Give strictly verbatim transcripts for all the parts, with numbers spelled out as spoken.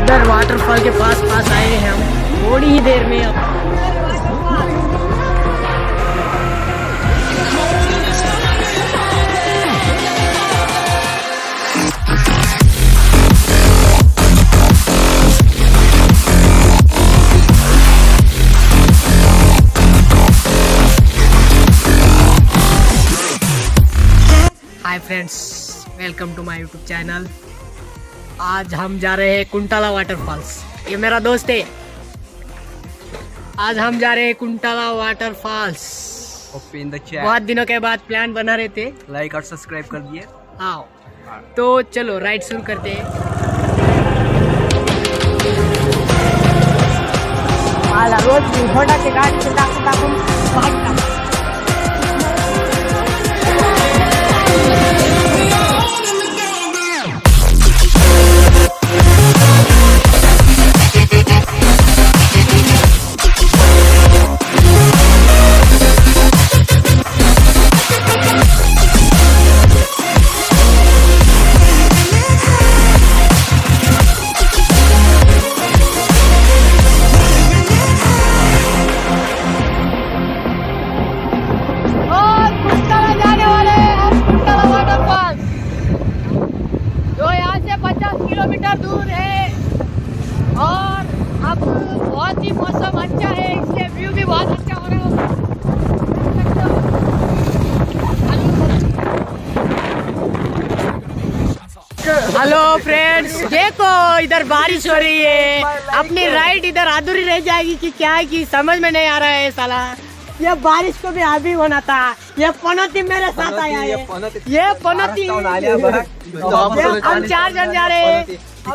इधर वाटरफॉल के पास पास आए हैं हम थोड़ी ही देर में। अब hi friends, welcome to my YouTube channel. आज हम जा रहे हैं कुंटाला वाटरफॉल्स। ये मेरा दोस्त है। आज हम जा रहे हैं कुंटाला वाटरफॉल्स। बहुत दिनों के बाद प्लान बना रहे थे। लाइक और सब्सक्राइब कर दिए। आओ तो चलो राइड शुरू करते हैं। किलोमीटर दूर है और अब बहुत ही मौसम अच्छा है, इसलिए व्यू भी बहुत अच्छा हो रहा है। हेलो फ्रेंड्स, देखो इधर बारिश हो रही है। अपनी राइड इधर अधूरी रह जाएगी कि क्या है कि समझ में नहीं आ रहा है साला। ये बारिश को भी अभी होना था। ये पनौती मेरे साथ आया है। ये पनौती हम चार जन जा रहे हैं।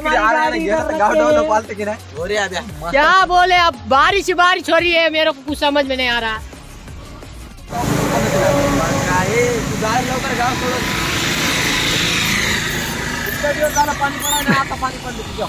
क्या बोले, अब बारिश बारिश हो रही है, मेरे को कुछ समझ में नहीं आ रहा। पानी पड़ा आता पानी पड़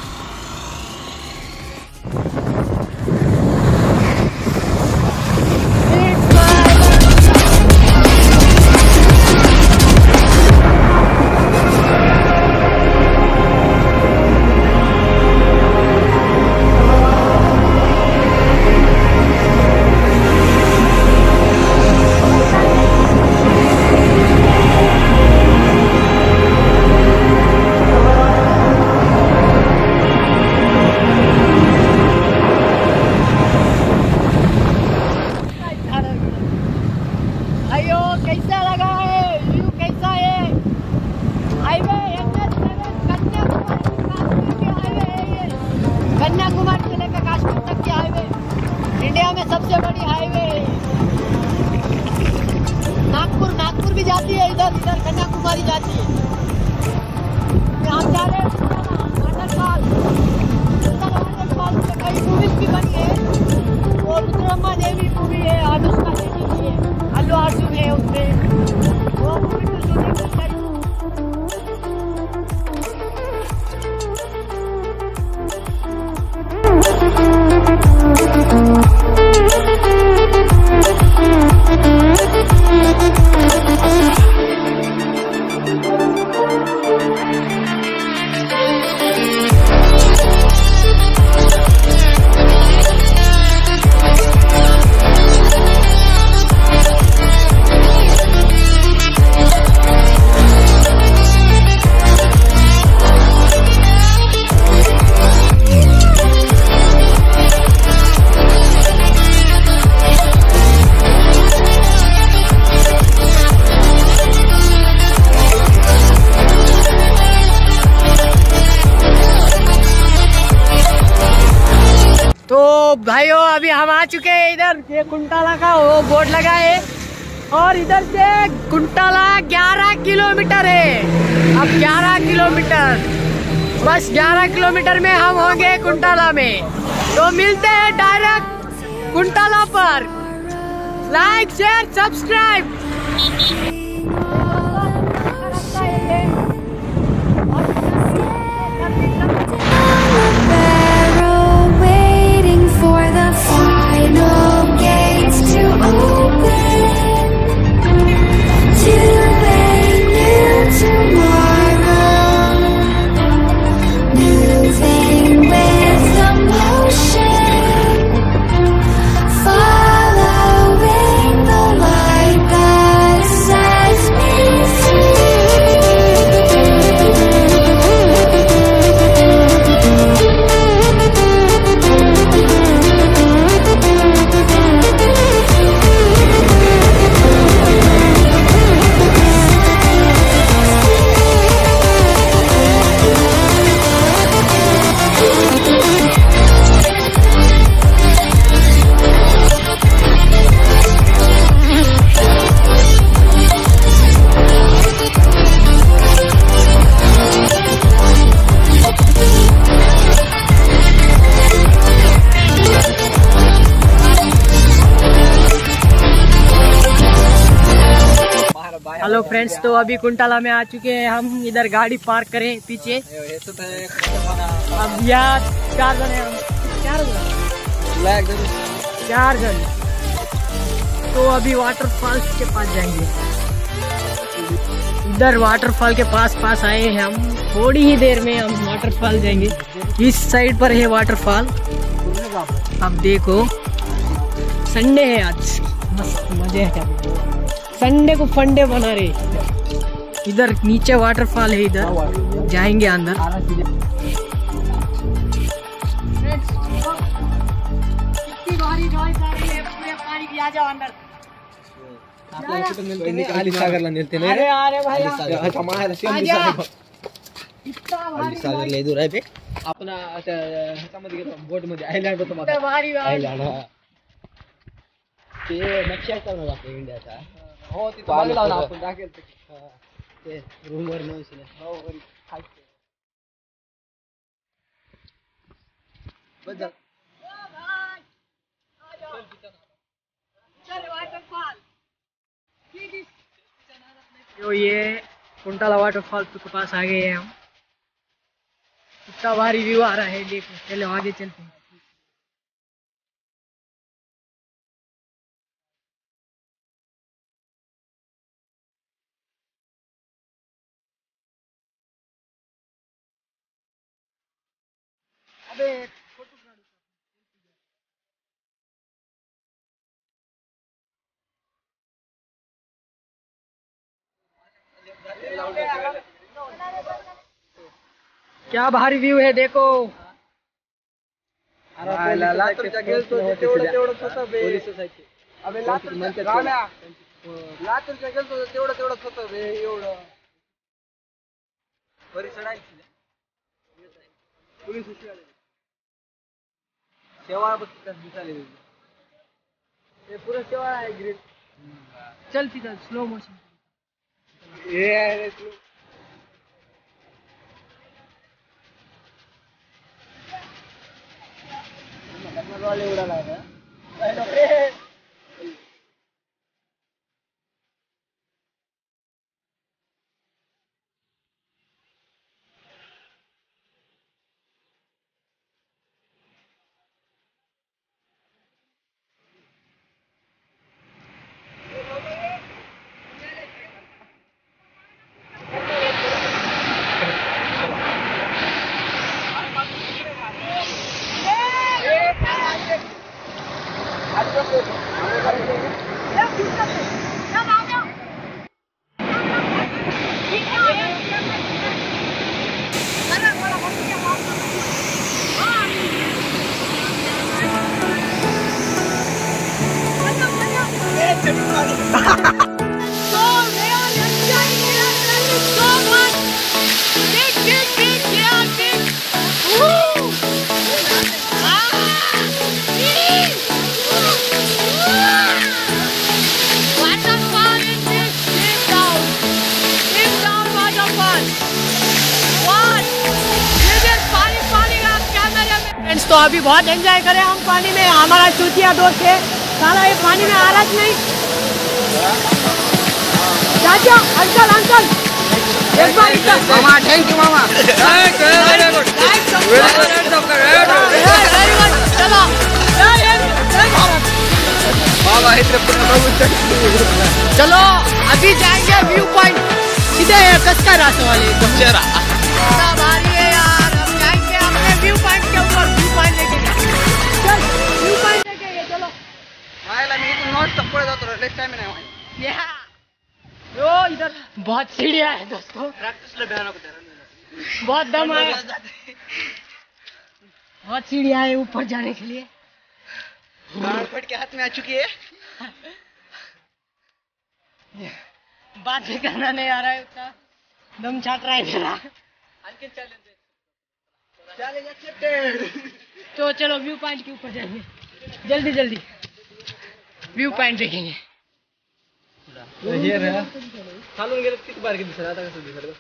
कैसा लगा है, व्यू कैसा है। हाईवे कन्याकुमारी से लेकर काश्मीर तक की हाईवे, इंडिया में सबसे बड़ी हाईवे। नागपुर नागपुर भी जाती है, इधर इधर कन्याकुमारी जाती है। हम जा रहे हैं वाटरफॉल। वाटरफॉल में कई मूवीज भी बनी है। वो रुद्रम्मा देवी मूवी है, अनुष्का देवी भी है, अल्लू अर्जुन है उसमें। वो मूवी तो शूटिंग करता ही। तो भाइयों अभी हम आ चुके हैं इधर। ये कुंटाला का वो बोर्ड लगा है और इधर से कुंटाला ग्यारह किलोमीटर है। अब ग्यारह किलोमीटर, बस ग्यारह किलोमीटर में हम होंगे कुंटाला में। तो मिलते हैं डायरेक्ट कुंटाला पर। Like share subscribe. Tomorrow, moving hello friends, तो अभी कुंटाला में आ चुके हैं हम। इधर गाड़ी पार्क करें पीछे। अब यार चार जन है हम, चार जन चार जन तो अभी वाटरफॉल्स के पास जाएंगे। इधर वाटरफॉल के पास पास आए हैं हम। थोड़ी ही देर में हम वाटरफॉल जाएंगे। इस साइड पर है वाटरफॉल। अब देखो संडे है आज, मस्त मजे है। संडे को फंडे बना रहे। इधर नीचे वाटरफॉल है, इधर जाएंगे अंदर। कितनी भारी नॉइज़ आ रही है, पूरे पानी की। आ जाओ अंदर। अली सागर ला नेलते ने। अरे अरे भाई अच्छा मार से अली सागर अली सागर ले दूर आहे बे अपना ह्याच्यामध्ये गेलो बोट मध्ये आयलँड होतो माझा भारी आयलँड ते नक्षा करून आपल्या इंडियाचा हो तिथे बघला ना आपण दाखल ते रूम वर नव्हते हो वरी खायचे बदल जो ये कुंटाला वाटरफॉल के पास आ गए हैं हम। कितना भारी व्यू आ रहा है, देखो। चलो आगे चलते हैं। अबे क्या भारी व्यू है, देखो। लातूरच्या गेलतो तेवढं तेवढंच होतं बे। अबे लातूरच्या गाण्या लातूरच्या गेलतो तेवढं तेवढंच होतं बे। एवढं बरी चढायची पोलीस उशी आले शेवाळ बघ दिसाले ते पुरं शेवाळ आहे ग्रेट। चल तिथं स्लो मोशन ये स्लो वाले उडाला है तो अभी बहुत एंजॉय करें हम पानी में। हमारा चूतिया दोस्त है साला, ये पानी में आ रहा नहीं। चाचा अंकल अंकल एक बार इधर मामा। थैंक यू मामा, thank you very good very good. चलो मामा चलो अभी जाएंगे व्यू पॉइंट। सीधे कस्का रास्ते वाले चेहरा भारी है यार। हम जाएंगे अपने व्यू पॉइंट के ऊपर। व्यू पॉइंट लेके चल, व्यू पॉइंट लेके ये चलो। आयला मी इथून नॉट तक पड़े जातो रे, टाइम नहीं है। यो इधर बहुत सीढ़ियां है दोस्तों। प्रैक्टिस ले भयानक होता है, बहुत दम है। बहुत सीढ़ियां है ऊपर जाने के लिए। गाड़ फट के हाथ में आ चुकी है। बात भी करना नहीं आ रहा है उसका, दम छाट रहा है मेरा। तो चलो व्यू पॉइंट के ऊपर जाएंगे, जल्दी जल्दी व्यू पॉइंट देखेंगे। चालून गेलं किती बारकी दिसत, आता कसं दिसत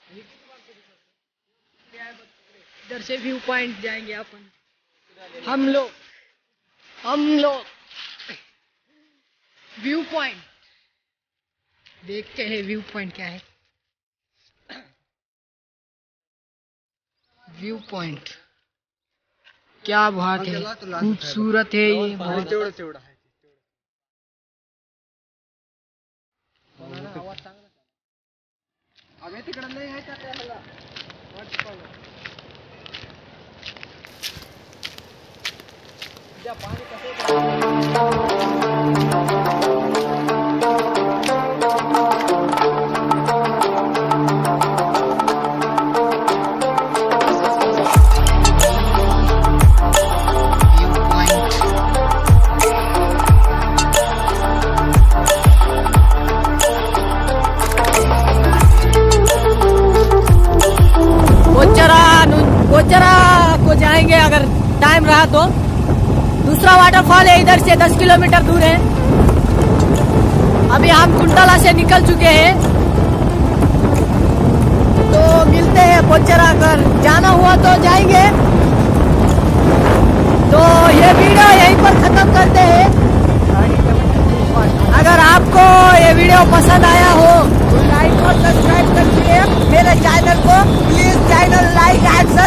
इधर से व्यू पॉइंट जाएंगे अपन, हम लोग हम लोग व्यू पॉइंट देखते हैं। व्यू पॉइंट क्या है? व्यू पॉइंट क्या बात है, खूबसूरत है ये बहुत। गोचरा को जाएंगे अगर टाइम रहा तो। दूसरा वाटरफॉल है इधर से दस किलोमीटर दूर है। अभी हम कुंटाला से निकल चुके हैं, तो मिलते हैं पोचरा। अगर जाना हुआ तो जाएंगे। तो ये वीडियो यहीं पर खत्म करते हैं। अगर आपको ये वीडियो पसंद आया हो तो लाइक और सब्सक्राइब कर दीजिए मेरे चैनल को। Please channel like and